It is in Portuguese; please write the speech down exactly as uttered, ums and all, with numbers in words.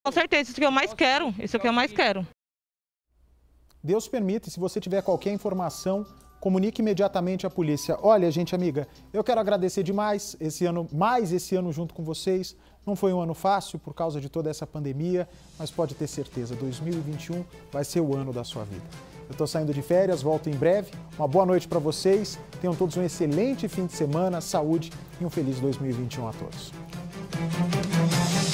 Com certeza, isso que eu mais quero, isso que eu mais quero. Deus permite, se você tiver qualquer informação, comunique imediatamente à polícia. Olha, gente amiga, eu quero agradecer demais esse ano, mais esse ano junto com vocês. Não foi um ano fácil por causa de toda essa pandemia, mas pode ter certeza, dois mil e vinte e um vai ser o ano da sua vida. Eu estou saindo de férias, volto em breve. Uma boa noite para vocês. Tenham todos um excelente fim de semana, saúde e um feliz dois mil e vinte e um a todos.